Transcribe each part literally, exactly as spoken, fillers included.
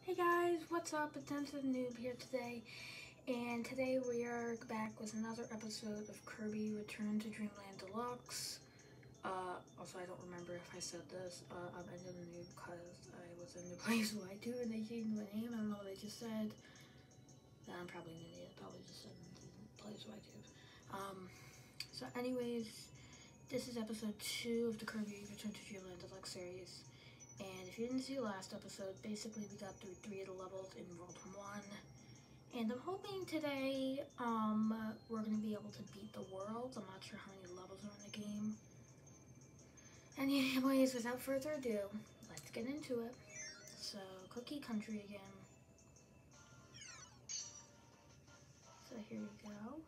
Hey guys, what's up? It's EnderDaNoob here today, and today we are back with another episode of Kirby Return to Dreamland Deluxe. Uh, also, I don't remember if I said this. Uh, I'm EnderDaNoob because I was in the place where I do, and they changed my name. I don't know what I just said. I'm probably an idiot. Probably just said the place where I do. Um, so anyways, this is episode two of the Kirby Return to Dreamland Deluxe series. And if you didn't see the last episode, basically we got through three of the levels in World one. And I'm hoping today um, we're going to be able to beat the world. I'm not sure how many levels are in the game. Anyways, without further ado, let's get into it. So, Cookie Country again. So here we go.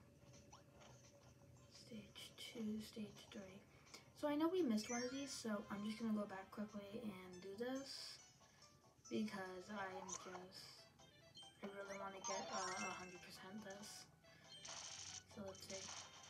Stage two, stage three. So I know we missed one of these, so I'm just going to go back quickly and do this. Because I am just, I really want to get uh, one hundred percent this. So let's see.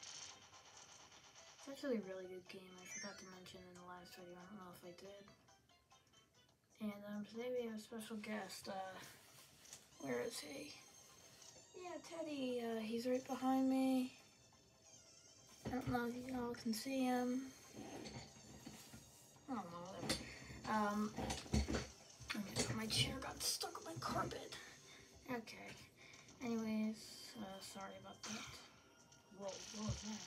It's actually a really good game. I forgot to mention in the last video. I don't know if I did. And um, today we have a special guest. Uh, where is he? Yeah, Teddy. Uh, he's right behind me. I don't know if you all can see him. I don't know, whatever. Um... My chair got stuck on my carpet. Okay. Anyways, uh, sorry about that. Whoa, what was that?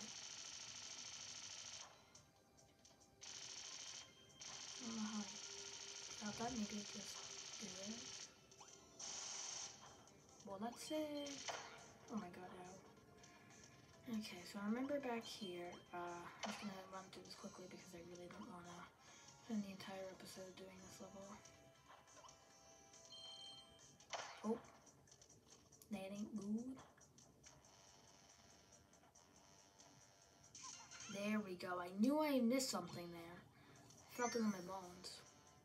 I don't know how I got that. Maybe just do it. Well, that's it. Oh my god, ow. Okay, so I remember back here. Uh, I'm just gonna run through this quickly because I really don't want to spend the entire episode doing this level. Oh, that ain't good. There we go. I knew I missed something there. I felt it in my bones.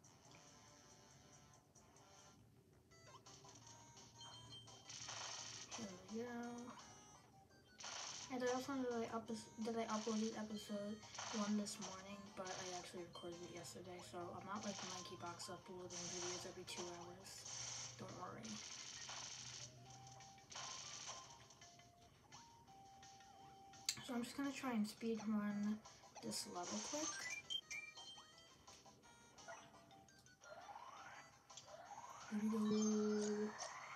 Here we go. And I also did I, up did I uploaded episode one this morning, but I actually recorded it yesterday, so I'm not like a monkey box uploading videos every two hours. Don't worry. So I'm just gonna try and speed run this level quick. Here we go.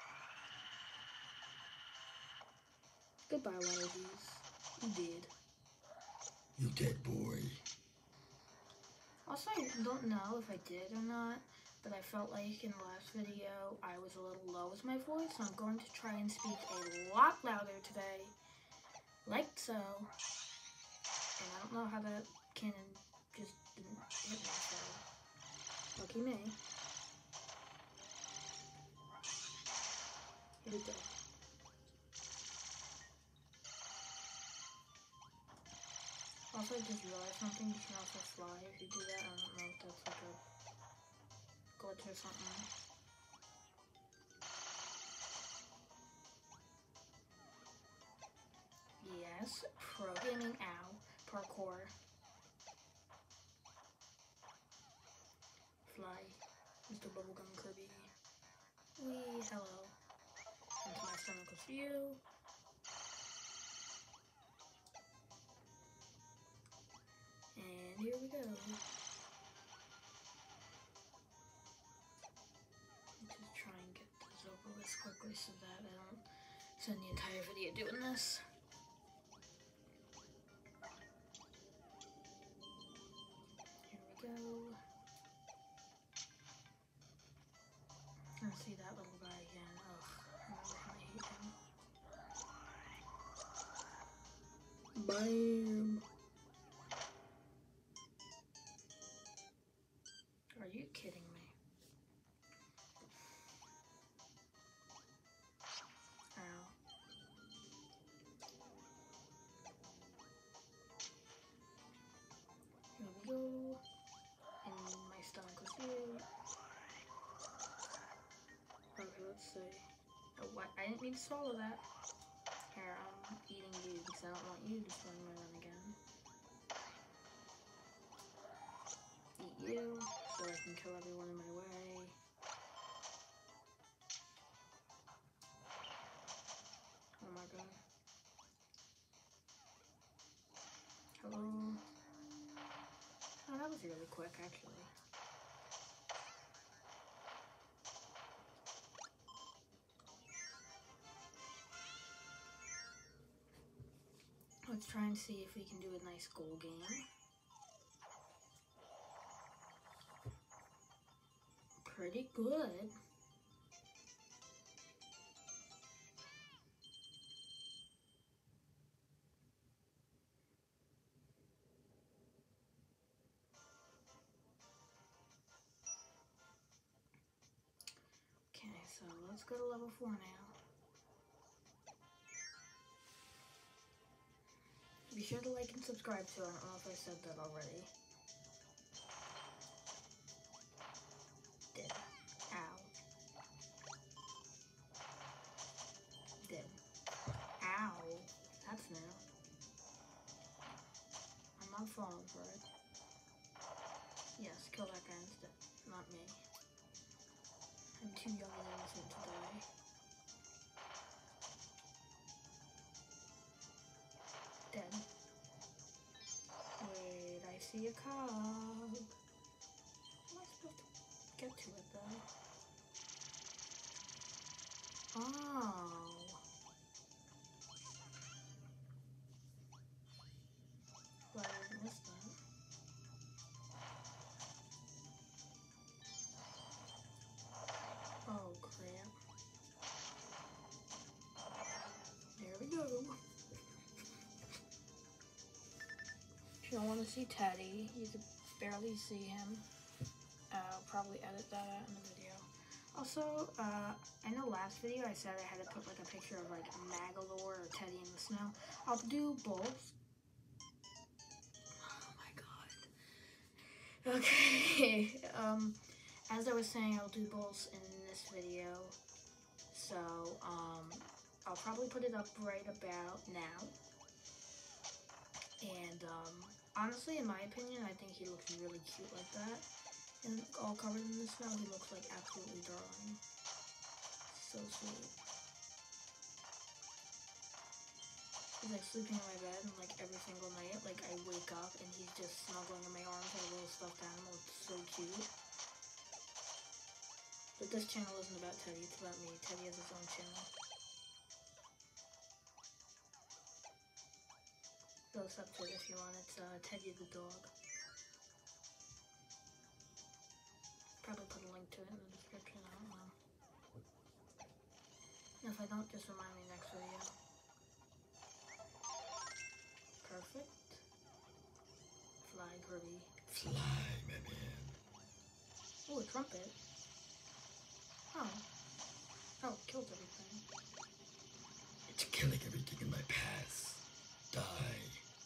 Goodbye, Wallabies. You did. You dead, boy. Also, I don't know if I did or not, but I felt like in the last video I was a little low with my voice, so I'm going to try and speak a lot louder today. Like so. And I don't know how that cannon just didn't hit me, so lucky me. Here we go. Also, I just realized something. You can also fly if you do that. I don't know if that's like a glitch or something. Yes, pro gaming, ow, parkour. Fly, Mister Bubblegum Kirby. Wee, hello. Into my stomach with you. And here we go. Just try and get this over with quickly so that I don't spend the entire video doing this. Here we go. I see that little guy again. Ugh, I remember how I hate him. Bam! Are you kidding me? Ow. Here we go. And my stomach was here. Okay, let's see. Oh, what? I didn't mean to swallow that. Here, I'm eating you because I don't want you to swing my run again. Eat you so I can kill everyone in my way. was really quick, actually. Let's try and see if we can do a nice goal game. Pretty good. Okay, so let's go to level four now. Be sure to like and subscribe too. I don't know if I said that already. Dead. Ow. Dead. Ow. That's new. I'm not falling for it. Yes, kill that guy instead. Not me. I'm too young and innocent to die. Dead. Wait, I see a cog. How am I supposed to get to it though? Oh. Glad I didn't miss that. Oh crap. There we go. If you don't want to see Teddy, you can barely see him. I'll probably edit that out in the video. Also, uh, in the last video I said I had to put like a picture of like Magalore or Teddy in the snow. I'll do both. Oh my god. Okay, um, as I was saying, I'll do both in this video. So, um, I'll probably put it up right about now. And, um, honestly, in my opinion, I think he looks really cute like that. And all covered in the snow, he looks like absolutely darling. So sweet. He's like sleeping in my bed, and like every single night, like I wake up and he's just snuggling in my arms like a little stuffed animal. It's so cute. But this channel isn't about Teddy, it's about me. Teddy has his own channel. Go sub to it if you want. It's uh, Teddy the dog. Probably put a link to it in the description, I don't know. And if I don't, just remind me next video. Perfect. Fly, Kirby. Fly, my man. Oh, a trumpet. Oh. Oh, killed everything. It's killing everything in my path. Die.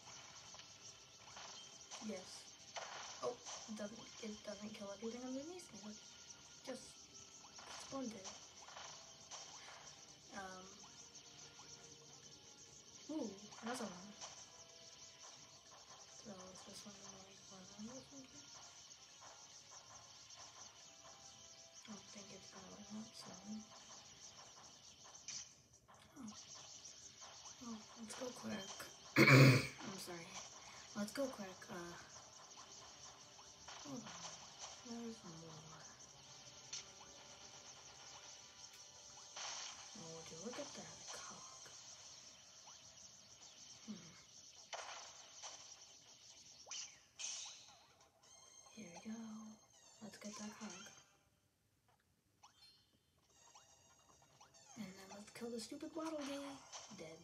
Yes. Oh, it doesn't, it doesn't kill everything underneath me. Just splendid. Um. Ooh, another one. So is this one like one or something? I don't think it's gonna like that, so. Oh. Oh, let's go quick. I'm sorry. Let's go quick. Uh. Hold on. There's more. Oh, would you look at that cock? Hmm. Here we go. Let's get that hog. And then let's kill the stupid waddle dee. Dead.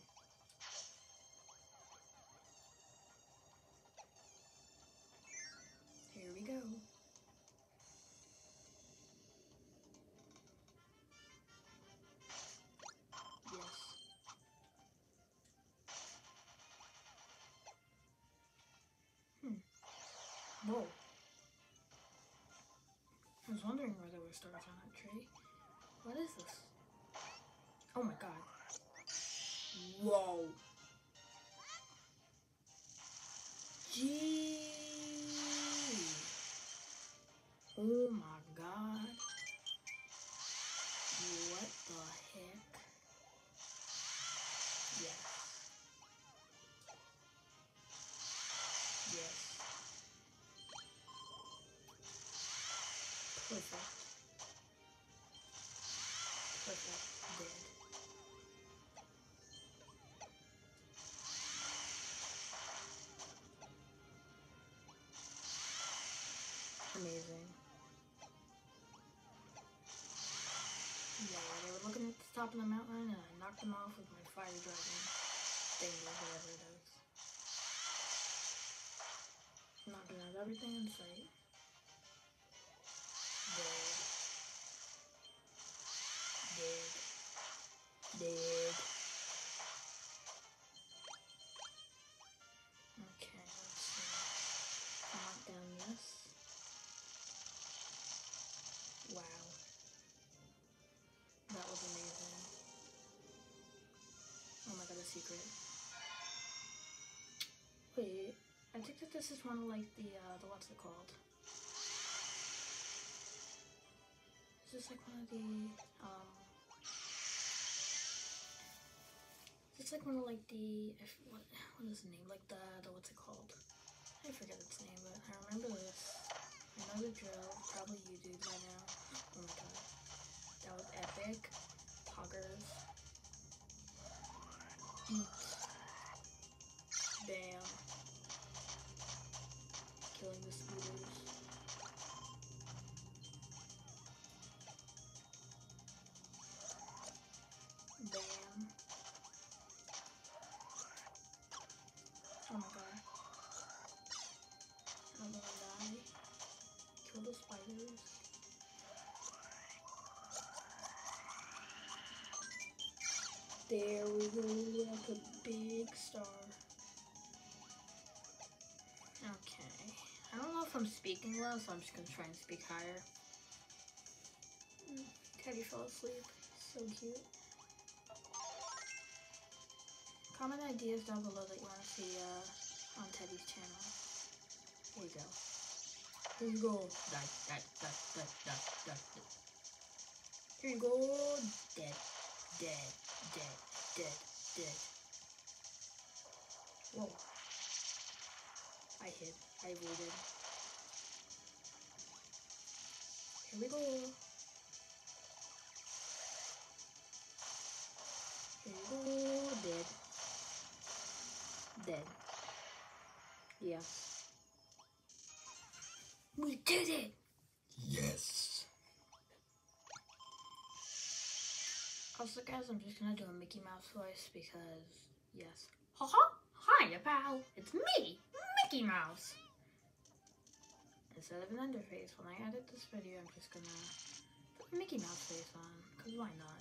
Here we go. Yes. Hmm. Whoa. I was wondering where there were stars on that tree. What is this? Oh my god. Whoa. Gee. Oh my god. What the heck? Yes. Yes. looking at the top of the mountain and I knocked them off with my fire dragon thing or whatever it is. Knocking out everything in sight. Dead. Dead. Dead. Okay, let's see. Knock down this. Wow. That was amazing. Oh my god, a secret. Wait, I think that this is one of like the, uh, the what's it called? Is this like one of the, um, is this like one of like the, I f what, what is the name? Like the, the, what's it called? I forget its name, but I remember this. I know the drill, probably you do by now. Oh my god. That was epic. Poggers. Eat. Bam. Killing the scooters. Bam. Oh my god. I don't want to die. Kill the spiders. There we go, like a big star. Okay. I don't know if I'm speaking well, so I'm just gonna try and speak higher. Teddy fell asleep. So cute. Comment ideas down below that you want to see uh, on Teddy's channel. Here you go. Here you go. That, that, that, that, that, that, that. Here you go. Dead. Dead. Dead. Dead. Dead. Whoa. I hid. I avoided. Here we go. Here you go. Dead. Dead. Yeah. We did it! Yes. Also, guys, I'm just gonna do a Mickey Mouse voice because, yes. Haha! Hiya, pal! It's me, Mickey Mouse! Instead of an Ender face, when I edit this video, I'm just gonna put a Mickey Mouse face on, because why not?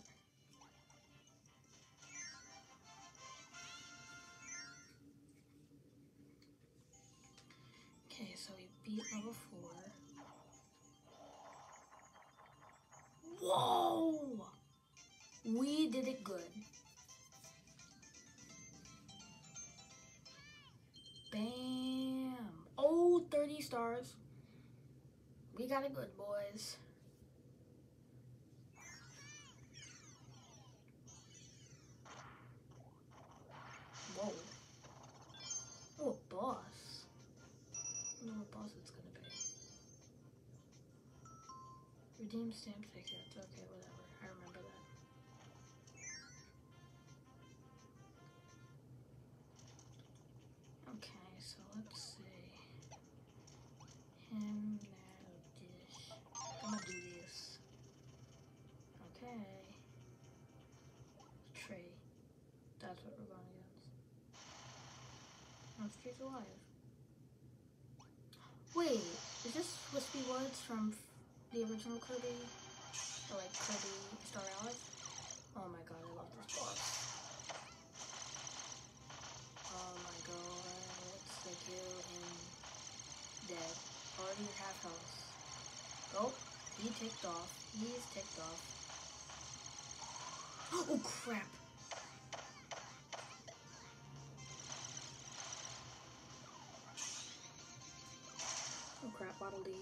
Okay, so we beat level four. Whoa! We did it good. Bam! Oh, thirty stars. We got it good, boys. Whoa. Oh, a boss. I don't know what boss it's gonna be. Redeem stamp tickets. Okay, whatever. I remember that. Okay, so let's see. Him, now, dish. I'm gonna do this. Okay. Tray. That's what we're going against. No, Street's alive. Wait, is this Wispy Woods from the original Kirby? Or like Kirby Star Allies? Oh my god, I love this boss. Oh my god, let's like kill him dead. Already half health. Oh, he ticked off. He's ticked off. Oh crap! Oh crap, Waddle Dee.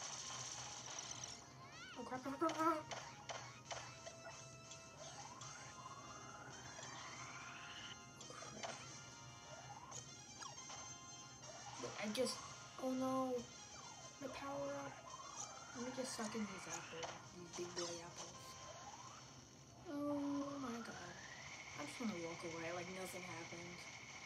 Oh crap, crap, crap, crap. I just, oh no, my power up. Let me just suck in these apples, these big boy apples. Oh my god. I just want to walk away like nothing happened.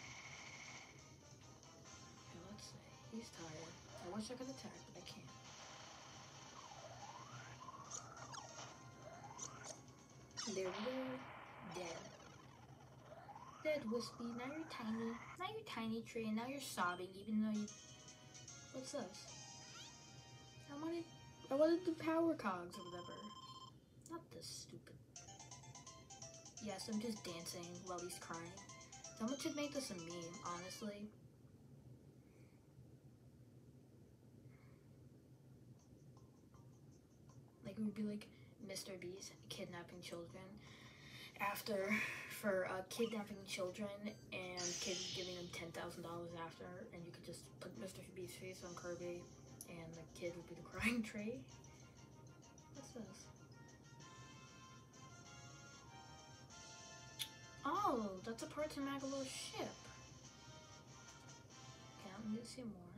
Okay, let's see. He's tired. I wish I could attack, but I can't. There we go. Dead. Dead, Wispy. Now you're tiny. Now you're tiny tree, and now you're sobbing, even though you... What's this? I wanted... I wanted the power cogs or whatever. Not this stupid... Yes, I'm just dancing while he's crying. Someone should make this a meme, honestly. Like, it would be like Mister Beast kidnapping children. After, for uh, kidnapping children and kids giving them ten thousand dollars after, and you could just put Mister Beast's face on Kirby, and the kid would be the crying tree. What's this? Oh, that's a part to Magalore's ship. Okay, I'm gonna see more.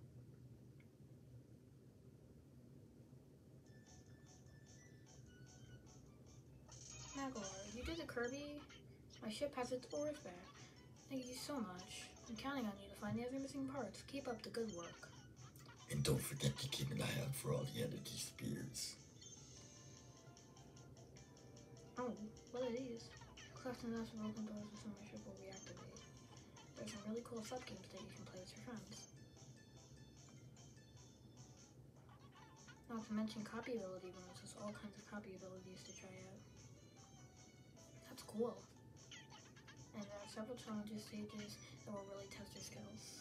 Magalore, you did it, Kirby. My ship has its oars back. Thank you so much. I'm counting on you to find the other missing parts. Keep up the good work. And don't forget to keep an eye out for all the energy spears. Oh, what are these? Collect enough broken doors and my ship will reactivate. There's some really cool sub-games that you can play with your friends. Not to mention copy ability rooms. There's all kinds of copy abilities to try out. That's cool. And there are several challenges stages that will really test your skills.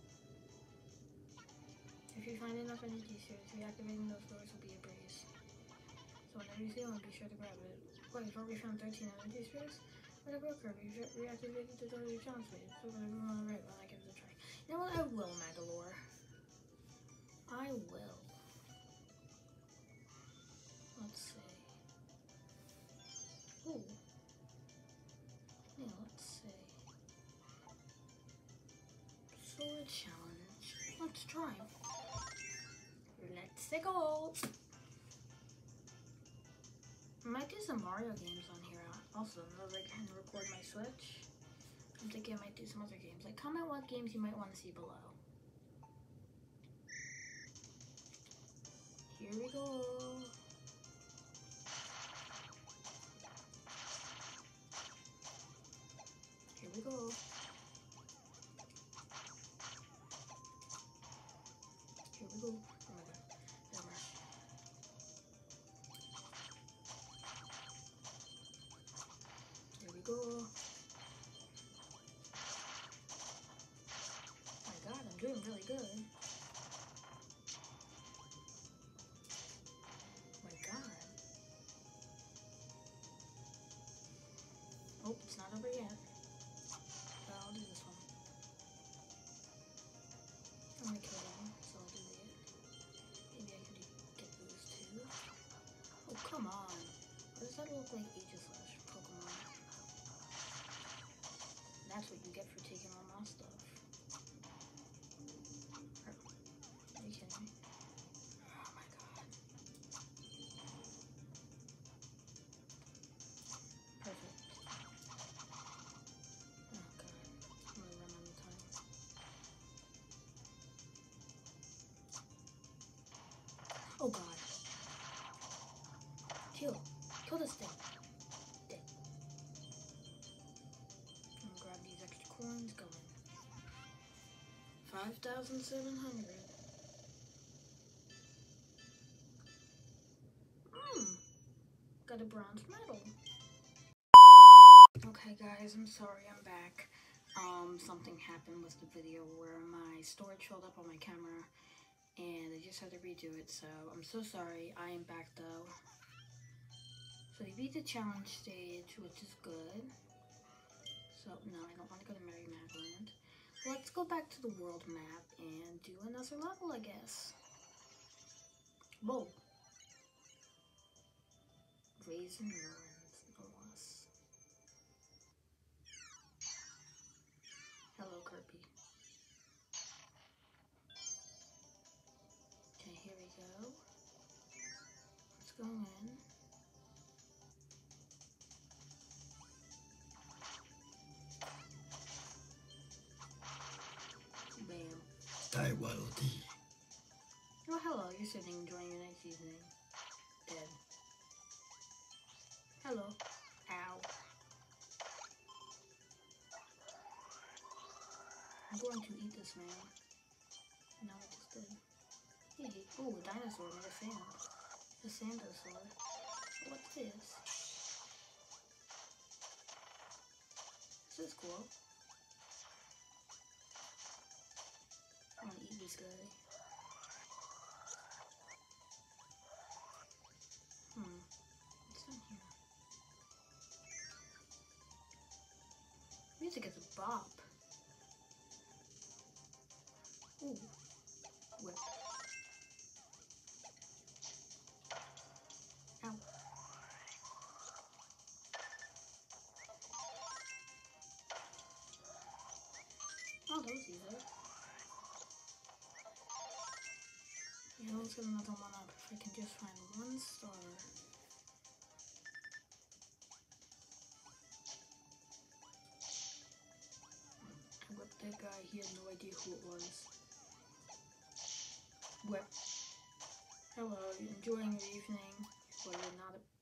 If you find enough energy spheres, reactivating those doors will be a breeze. So whenever you see one, be sure to grab it. Wait, you've already found thirteen energy spheres? Whatever, Kirby, you reactivated the door to your challenge phase. So whatever you want to write when I give it a try. You know what? I will, Magalore. I will. Let's see. Ooh. Yeah, let's see. Sword challenge. Let's try. Let's go. I might do some Mario games on here also. As I can record my Switch. I'm thinking I might do some other games. Like, comment what games you might want to see below. Here we go. Here we go. Here we go. Oh my god. Never mind. Here we go. Oh my god, I'm doing really good. Oh my god. Oh, it's not over yet. But I'll do this one. I'm gonna kill them, so I'll do it. Maybe I can do, get those too. Oh, come on. Why does that look like Aegislash Pokemon? That's what you get for taking all my stuff. Are you kidding me? Oh my god. Perfect. Oh god. I'm gonna run out of time. Oh god. Kill. Kill this thing. Dead. I'm gonna grab these extra coins. Going. five thousand seven hundred. Hmm. Got a bronze medal. Okay guys, I'm sorry, I'm back. Um, something happened with the video where my storage filled up on my camera and I just had to redo it, so I'm so sorry. I am back though. So you beat the challenge stage, which is good. So, no, I don't want to go to Merry Magland. Let's go back to the world map and do another level, I guess. Whoa. Raisin Ruins, no less. Hello, Kirby. Okay, here we go. Let's go in. Bam. Die Waddle Dee. Oh, hello, you're sitting enjoying your nice evening. Dead. Hello. I'm going to eat this man. No, I just did. Hey, oh, a dinosaur made of sand. A sandosaur. What's this? This is cool. I want to eat this guy. Hmm. What's in here? Music is a bop. Ooh. Whip. Ow. Oh, that was easy. Yeah, let's get another one up if I can just find one star. I whipped that guy, he had no idea who it was. Whip. Hello, you enjoying your evening? Well, you're not a